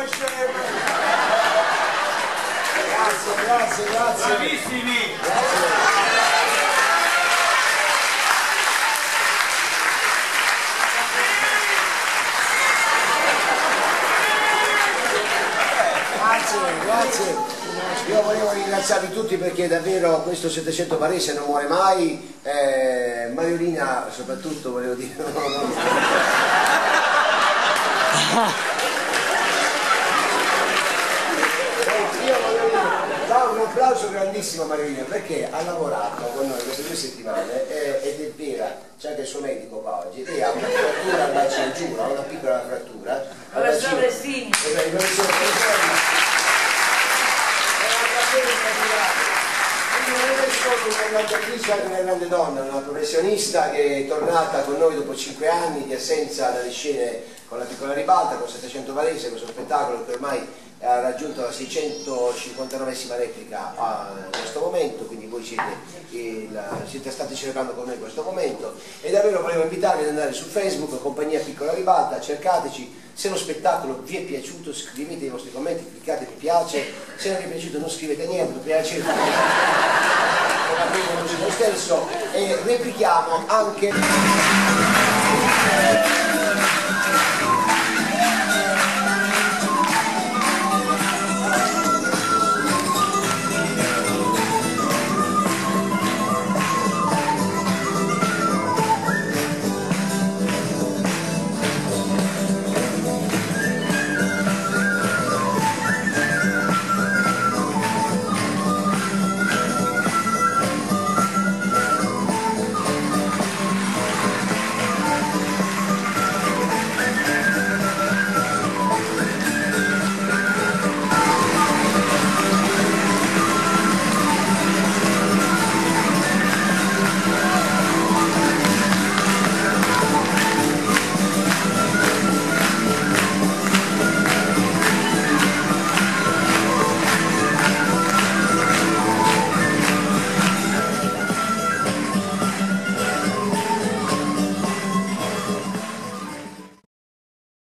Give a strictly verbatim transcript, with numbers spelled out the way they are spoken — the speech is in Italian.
Grazie, grazie, grazie. Bravissimi. Grazie, grazie. Io volevo ringraziarvi tutti perché davvero questo Settecento Varese non muore mai. Eh, Mariolina soprattutto volevo dire. No, no. Io volevo dire, dà un applauso grandissimo a Mariolina perché ha lavorato con noi queste due settimane eh, ed è vera, c'è anche il suo medico qua oggi, lei ha una frattura al bacino, giuro, ha una piccola frattura. Professor Restini. Non è solo una grande attrice, anche una grande donna, una professionista che è tornata con noi dopo cinque anni di assenza dalle scene con la piccola ribalta, con Settecento Varese, questo spettacolo che ormai ha raggiunto la seicentocinquantanovesima replica in questo momento, quindi voi siete, il, siete stati celebrando con noi questo momento e davvero volevo invitarvi ad andare su Facebook, Compagnia Piccola Ribalta, cercateci. Se lo spettacolo vi è piaciuto scrivete i vostri commenti, cliccate mi piace, se non vi è piaciuto non scrivete niente, mi piace lo stesso e replichiamo anche